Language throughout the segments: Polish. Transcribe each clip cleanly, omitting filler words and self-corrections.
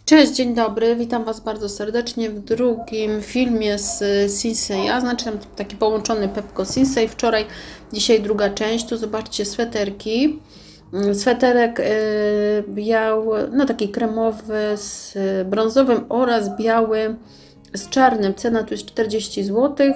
Cześć, dzień dobry, witam Was bardzo serdecznie w drugim filmie z Sinseya, znaczy tam taki połączony Pepco Sinsey wczoraj, dzisiaj druga część. Tu zobaczcie sweterki, sweterek biały, no taki kremowy z brązowym oraz biały z czarnym, cena tu jest 40 zł.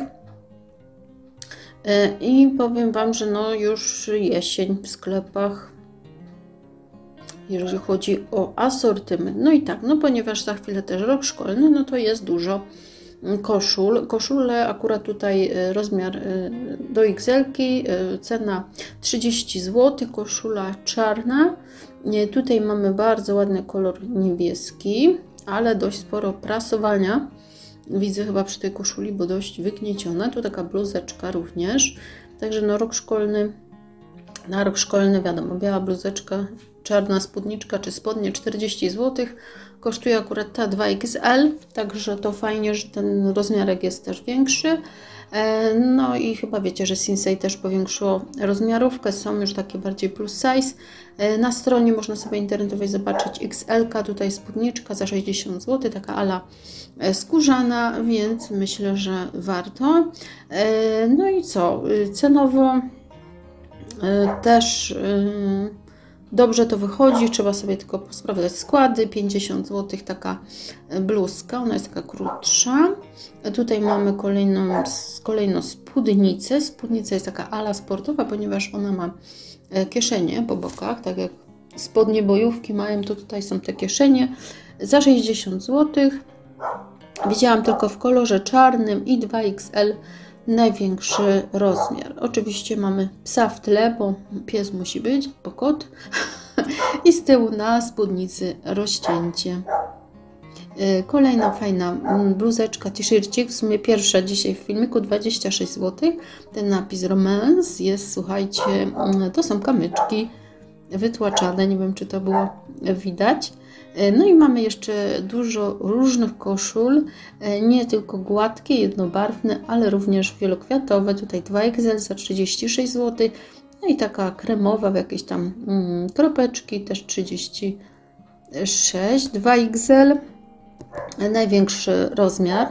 I powiem Wam, że no już jesień w sklepach, jeżeli chodzi o asortyment. No i tak, no ponieważ za chwilę też rok szkolny, no to jest dużo koszul. Koszule akurat tutaj rozmiar do XL-ki, cena 30 zł, koszula czarna. Tutaj mamy bardzo ładny kolor niebieski, ale dość sporo prasowania. Widzę chyba przy tej koszuli, bo dość wygnieciona. Tu taka bluzeczka również. Także no rok szkolny, na rok szkolny wiadomo, biała bluzeczka, czarna spódniczka czy spodnie 40 zł. Kosztuje akurat ta 2XL, także to fajnie, że ten rozmiarek jest też większy. No i chyba wiecie, że Sinsey też powiększyło rozmiarówkę, są już takie bardziej plus size. Na stronie można sobie internetowej zobaczyć XL, tutaj spódniczka za 60 zł, taka ala skórzana, więc myślę, że warto. No i co, cenowo też dobrze to wychodzi, trzeba sobie tylko sprawdzać składy. 50 zł taka bluzka, ona jest taka krótsza. Tutaj mamy kolejną spódnicę. Spódnica jest taka ala sportowa, ponieważ ona ma kieszenie po bokach, tak jak spodnie bojówki mają, to tutaj są te kieszenie za 60 zł. Widziałam tylko w kolorze czarnym i 2XL największy rozmiar. Oczywiście mamy psa w tle, bo pies musi być, bo kot. I z tyłu na spódnicy rozcięcie. Kolejna fajna bluzeczka, t-shircik, w sumie pierwsza dzisiaj w filmiku, 26 zł. Ten napis Romance jest, słuchajcie, to są kamyczki wytłaczane, nie wiem czy to było widać. No i mamy jeszcze dużo różnych koszul, nie tylko gładkie, jednobarwne, ale również wielokwiatowe. Tutaj 2XL za 36 zł. No i taka kremowa w jakieś tam kropeczki, też 36, 2XL, największy rozmiar.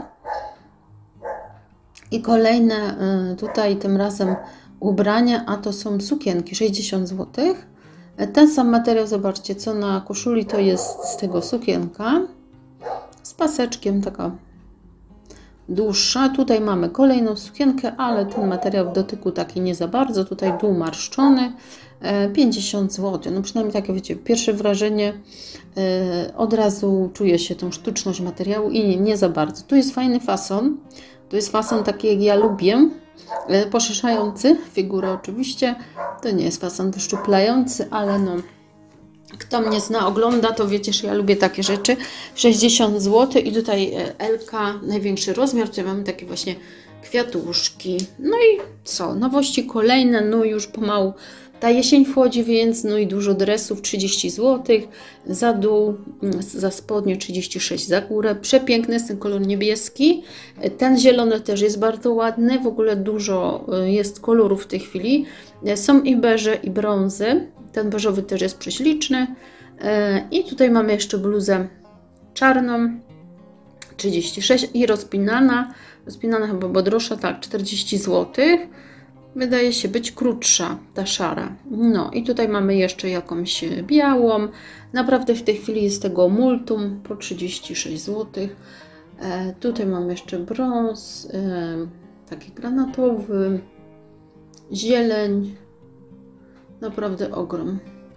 I kolejne tutaj tym razem ubrania, a to są sukienki, 60 zł. Ten sam materiał, zobaczcie, co na koszuli to jest z tego sukienka z paseczkiem, taka dłuższa. Tutaj mamy kolejną sukienkę, ale ten materiał w dotyku taki nie za bardzo, tutaj dół marszczony, 50 zł. No przynajmniej takie, wiecie, pierwsze wrażenie, od razu czuje się tą sztuczność materiału i nie za bardzo. Tu jest fajny fason, to jest fason taki jak ja lubię, poszerzający figurę oczywiście, to nie jest fason wyszczuplający, ale no, kto mnie zna, ogląda, to wiecie, że ja lubię takie rzeczy. 60 zł i tutaj LK, największy rozmiar, tutaj mamy takie właśnie kwiatuszki. No i co, nowości kolejne, no już pomału ta jesień wchodzi, więc no i dużo dresów, 30 zł, za dół, za spodnie 36 za górę. Przepiękny jest ten kolor niebieski, ten zielony też jest bardzo ładny, w ogóle dużo jest kolorów w tej chwili. Są i beże, i brązy, ten beżowy też jest prześliczny. I tutaj mamy jeszcze bluzę czarną, 36 i rozpinana chyba, bo droższa, tak, 40 zł. Wydaje się być krótsza, ta szara. No i tutaj mamy jeszcze jakąś białą. Naprawdę w tej chwili jest tego multum po 36 zł. Tutaj mamy jeszcze brąz, taki granatowy, zieleń. Naprawdę ogrom.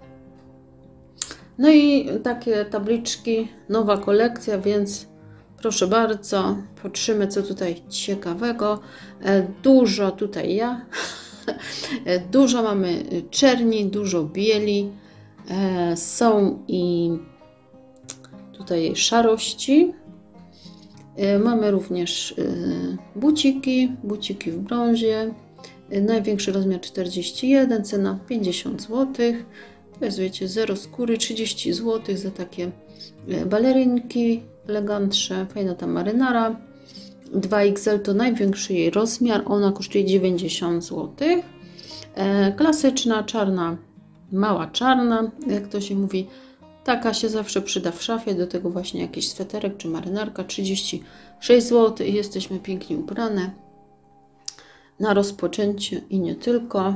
No i takie tabliczki, nowa kolekcja, więc proszę bardzo, patrzymy co tutaj ciekawego. Dużo tutaj dużo mamy czerni, dużo bieli. Są i tutaj szarości. Mamy również buciki w brązie. Największy rozmiar 41, cena 50 zł. To jest, wiecie, zero skóry, 30 zł za takie balerynki elegantsze, fajna ta marynara. 2XL to największy jej rozmiar, ona kosztuje 90 zł. Klasyczna, czarna, mała czarna, jak to się mówi, Taka się zawsze przyda w szafie, do tego właśnie jakiś sweterek czy marynarka, 36 zł i jesteśmy pięknie ubrane. Na rozpoczęcie i nie tylko.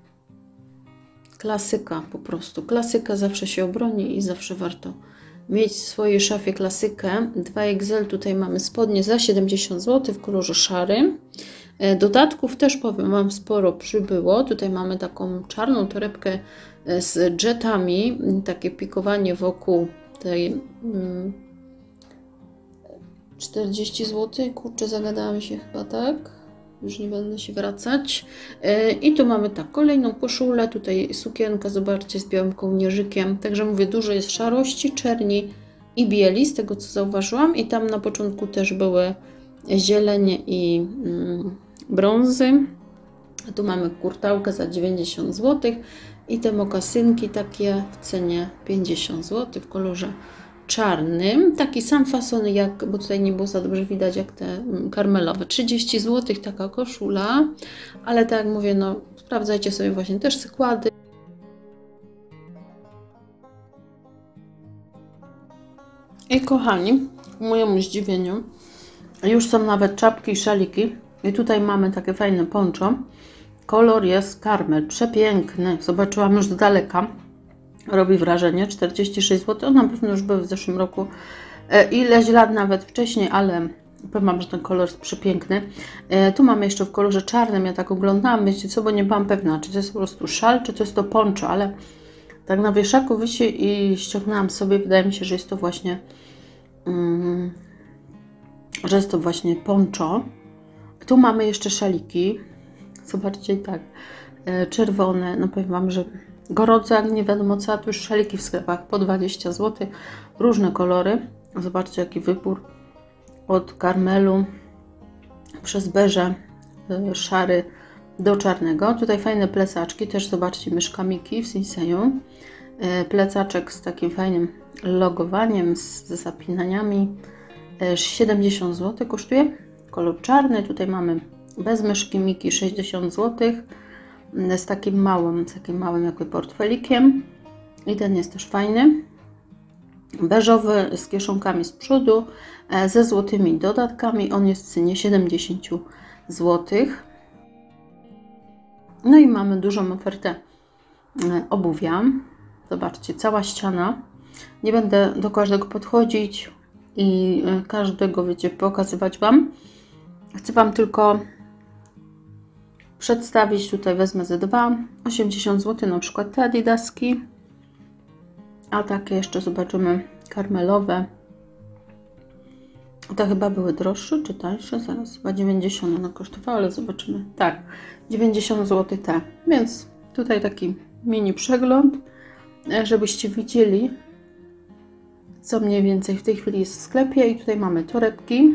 Klasyka po prostu. Klasyka zawsze się obroni i zawsze warto mieć w swojej szafie klasykę. 2XL, tutaj mamy spodnie za 70 zł w kolorze szarym. Dodatków też powiem Wam sporo przybyło. Tutaj mamy taką czarną torebkę z jetami, takie pikowanie wokół tej 40 zł. Kurczę, zagadałam się chyba, tak? Już nie będę się wracać. I tu mamy tak, kolejną koszulę, tutaj sukienka, zobaczcie, z białym kołnierzykiem. Także mówię, dużo jest szarości, czerni i bieli, z tego co zauważyłam. I tam na początku też były zielenie i brązy. A tu mamy kurtałkę za 90 zł i te mokasynki takie w cenie 50 zł w kolorze czarnym. Taki sam fason jak, bo tutaj nie było za dobrze widać, jak te karmelowe. 30 zł taka koszula, ale tak jak mówię, no sprawdzajcie sobie właśnie też składy. I kochani, ku mojemu zdziwieniu, już są nawet czapki i szaliki. I tutaj mamy takie fajne poncho. Kolor jest karmel, przepiękny. Zobaczyłam już z daleka. Robi wrażenie, 46 zł. One na pewno już były w zeszłym roku. Ileś lat nawet wcześniej, ale powiem Wam, że ten kolor jest przepiękny. Tu mamy jeszcze w kolorze czarnym. Ja tak oglądałam, wiecie co, bo nie byłam pewna, czy to jest po prostu szal, czy to jest to poncho, ale tak na wieszaku wisi i ściągnęłam sobie. Wydaje mi się, że jest to właśnie poncho. Tu mamy jeszcze szaliki. Zobaczcie, tak, czerwone. No powiem Wam, że gorąco, jak nie wiadomo co, a tu już szaliki w sklepach po 20 zł. Różne kolory. Zobaczcie, jaki wybór. Od karmelu przez beże, szary do czarnego. Tutaj fajne plecaczki. Też zobaczcie, myszka Miki w Sinseju. Plecaczek z takim fajnym logowaniem, z zapinaniami. 70 zł kosztuje. Kolor czarny. Tutaj mamy bez myszki Miki 60 zł. Z takim małym jakby portfelikiem. I ten jest też fajny. Beżowy z kieszonkami z przodu, ze złotymi dodatkami. On jest w cenie 70 zł. No i mamy dużą ofertę obuwia. Zobaczcie, cała ściana. Nie będę do każdego podchodzić i każdego, wiecie, pokazywać Wam. Chcę Wam tylko przedstawić. Tutaj wezmę ze 2, 80 zł, na przykład te adidaski. A takie jeszcze zobaczymy karmelowe. Te chyba były droższe czy tańsze? Zaraz, chyba 90 one kosztowały, ale zobaczymy. Tak, 90 zł te. Więc tutaj taki mini przegląd, żebyście widzieli, co mniej więcej w tej chwili jest w sklepie. I tutaj mamy torebki.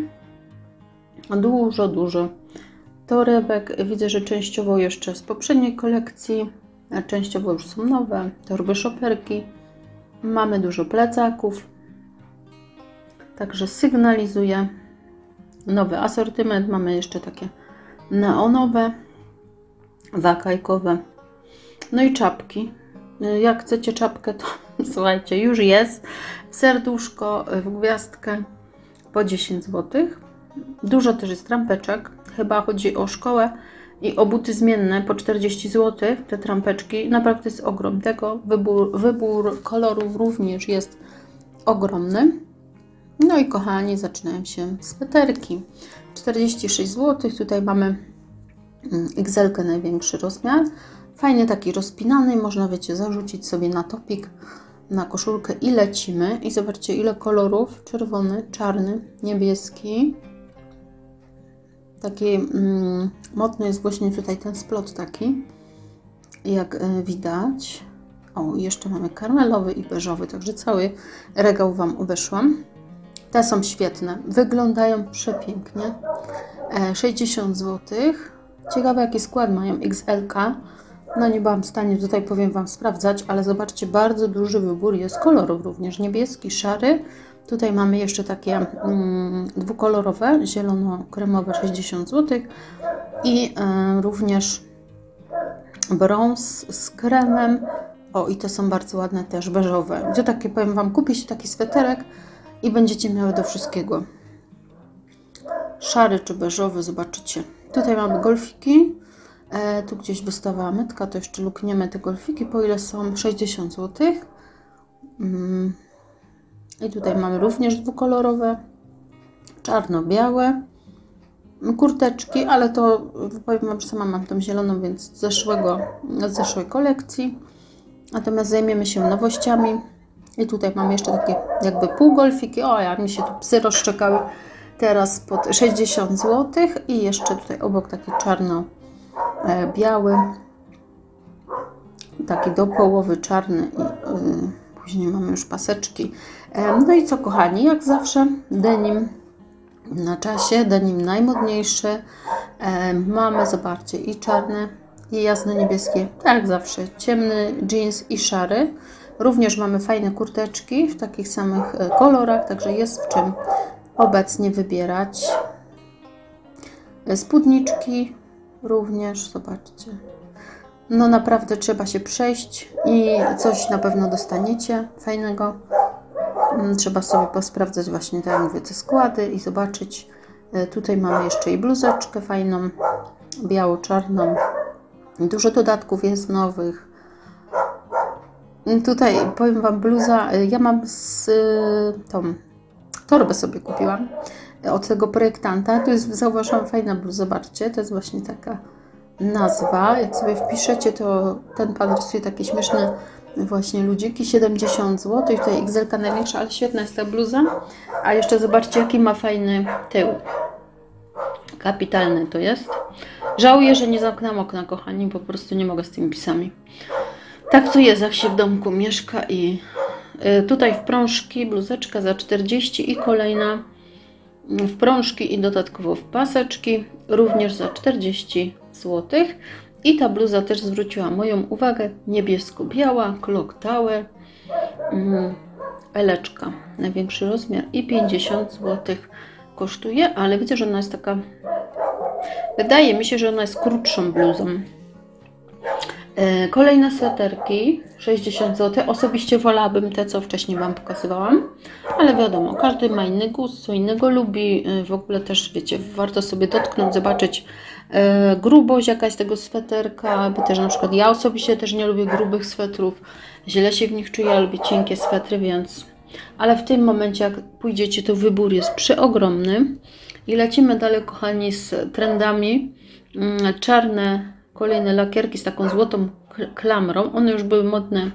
Dużo torebek. Widzę, że częściowo jeszcze z poprzedniej kolekcji, a częściowo już są nowe. Torby szoperki. Mamy dużo plecaków. Także sygnalizuje nowy asortyment. Mamy jeszcze takie neonowe, wakajkowe. No i czapki. Jak chcecie czapkę, to słuchajcie, już jest. W serduszko, w gwiazdkę po 10 zł. Dużo też jest trampeczek. Chyba chodzi o szkołę i o buty zmienne po 40 zł. Te trampeczki. Naprawdę jest ogrom tego. Wybór kolorów również jest ogromny. No i kochani, zaczynają się sweterki. 46 zł. Tutaj mamy XL-kę, największy rozmiar. Fajnie taki rozpinany. Można, wiecie, zarzucić sobie na topik, na koszulkę i lecimy. I zobaczcie, ile kolorów. Czerwony, czarny, niebieski. Taki mocny jest właśnie tutaj ten splot taki, jak widać. O, jeszcze mamy karmelowy i beżowy, także cały regał Wam obeszłam. Te są świetne, wyglądają przepięknie. 60 zł. Ciekawe, jaki skład mają. XL-ka. No nie byłam w stanie tutaj, powiem Wam, sprawdzać, ale zobaczcie, bardzo duży wybór jest kolorów również. Niebieski, szary. Tutaj mamy jeszcze takie dwukolorowe, zielono-kremowe 60 zł i również brąz z kremem O, i to są bardzo ładne też, beżowe. Gdzie takie, powiem Wam, kupi się taki sweterek i będziecie miały do wszystkiego. Szary czy beżowy, zobaczycie. Tutaj mamy golfiki. Tu gdzieś wystawała metka, to jeszcze lukniemy te golfiki, po ile są 60 zł. I tutaj mamy również dwukolorowe, czarno-białe kurteczki, ale to powiem Wam, że sama mam tą zieloną, więc z zeszłej kolekcji. Natomiast zajmiemy się nowościami. I tutaj mam jeszcze takie jakby półgolfiki. O, ja mi się tu psy rozszczekały. Teraz pod 60 zł. I jeszcze tutaj obok taki czarno-biały. Taki do połowy czarny. I później mamy już paseczki. No i co, kochani, jak zawsze denim na czasie, denim najmodniejszy. Mamy, zobaczcie, i czarne, i jasne niebieskie, tak jak zawsze, ciemny jeans i szary. Również mamy fajne kurteczki w takich samych kolorach, także jest w czym obecnie wybierać. Spódniczki również, zobaczcie. No naprawdę trzeba się przejść i coś na pewno dostaniecie fajnego. Trzeba sobie posprawdzać właśnie, tak jak mówię, te składy i zobaczyć. Tutaj mamy jeszcze i bluzeczkę fajną, biało-czarną. Dużo dodatków jest nowych. Tutaj powiem Wam, bluza, ja mam tą torbę sobie kupiłam od tego projektanta. Tu jest, zauważyłam, fajna bluza, zobaczcie, to jest właśnie taka nazwa. Jak sobie wpiszecie, to ten pan rysuje takie śmieszne właśnie ludziki, 70 zł. I tutaj XL największa, ale świetna jest ta bluza. A jeszcze zobaczcie, jaki ma fajny tył. Kapitalny to jest. Żałuję, że nie zamknęłam okna, kochani, po prostu nie mogę z tymi pisami. Tak to jest, jak się w domku mieszka. I tutaj w prążki bluzeczka za 40 i kolejna w prążki i dodatkowo w paseczki również za 40 zł. I ta bluza też zwróciła moją uwagę, niebiesko-biała, clock tower, eleczka, największy rozmiar i 50 zł kosztuje, ale widzę, że ona jest taka, wydaje mi się, że ona jest krótszą bluzą. Kolejne sweterki, 60 zł. Osobiście wolałabym te, co wcześniej Wam pokazywałam, ale wiadomo, każdy ma inny gust, co innego lubi. W ogóle też, wiecie, warto sobie dotknąć, zobaczyć grubość jaka jest tego sweterka, bo też na przykład ja osobiście też nie lubię grubych swetrów, źle się w nich czuję, ja lubię cienkie swetry, więc... Ale w tym momencie, jak pójdziecie, to wybór jest przeogromny. I lecimy dalej, kochani, z trendami. Czarne, kolejne lakierki z taką złotą klamrą. One już były modne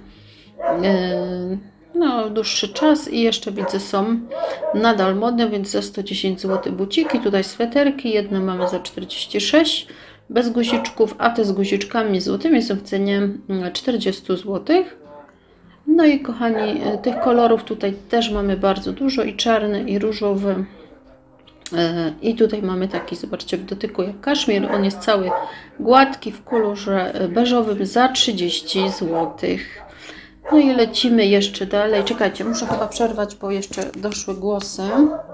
no, dłuższy czas i jeszcze widzę, są nadal modne, więc za 110 zł buciki. Tutaj sweterki, jedne mamy za 46 bez guziczków, a te z guziczkami złotymi są w cenie 40 zł. No i kochani, tych kolorów tutaj też mamy bardzo dużo, i czarny, i różowy. I tutaj mamy taki, zobaczcie, w dotyku jak kaszmir. On jest cały gładki w kolorze beżowym za 30 zł. No i lecimy jeszcze dalej. Czekajcie, muszę chyba przerwać, bo jeszcze doszły głosy.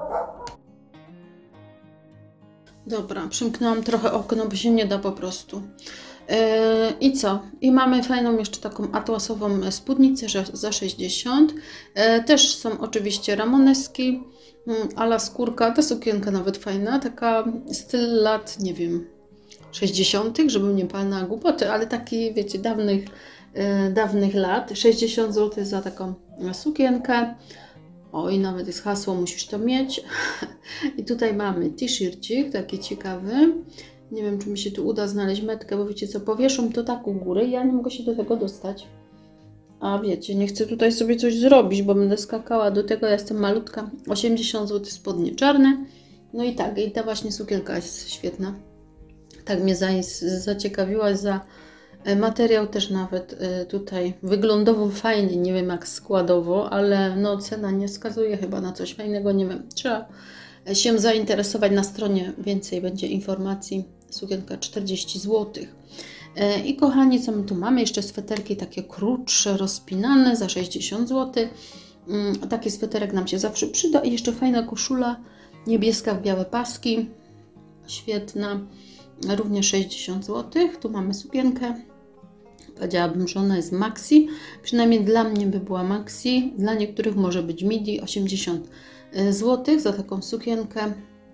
Dobra, przymknęłam trochę okno, bo się nie da po prostu. I co? I mamy fajną jeszcze taką atłasową spódnicę za 60. Też są oczywiście ramoneski, ala skórka. Ta sukienka nawet fajna, taka styl lat, nie wiem, 60., żebym nie palnęła głupoty, ale taki, wiecie, dawnych lat. 60 zł za taką sukienkę. O, i nawet jest hasło, musisz to mieć. I tutaj mamy t-shircik, taki ciekawy. Nie wiem, czy mi się tu uda znaleźć metkę, bo wiecie co, powieszą to tak u góry, ja nie mogę się do tego dostać. A wiecie, nie chcę tutaj sobie coś zrobić, bo będę skakała do tego, ja jestem malutka. 80 zł spodnie czarne. No i tak, i ta właśnie sukienka jest świetna. Tak mnie zaciekawiła, za materiał też nawet tutaj wyglądowo fajny, nie wiem jak składowo, ale no cena nie wskazuje chyba na coś fajnego, nie wiem. Trzeba się zainteresować, na stronie więcej będzie informacji. Sukienka 40 zł. I kochani, co my tu mamy? Jeszcze sweterki takie krótsze, rozpinane za 60 zł. Taki sweterek nam się zawsze przyda. I jeszcze fajna koszula niebieska w białe paski. Świetna. Również 60 zł. Tu mamy sukienkę Powiedziałabym, że ona jest maxi, przynajmniej dla mnie by była maxi, dla niektórych może być midi, 80 zł za taką sukienkę.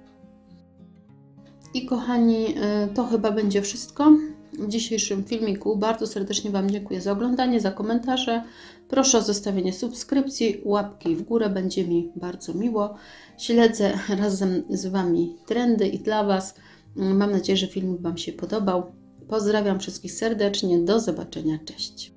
I kochani, to chyba będzie wszystko w dzisiejszym filmiku. Bardzo serdecznie Wam dziękuję za oglądanie, za komentarze. Proszę o zostawienie subskrypcji, łapki w górę, będzie mi bardzo miło. Śledzę razem z Wami trendy i dla Was. Mam nadzieję, że filmik Wam się podobał. Pozdrawiam wszystkich serdecznie, do zobaczenia, cześć.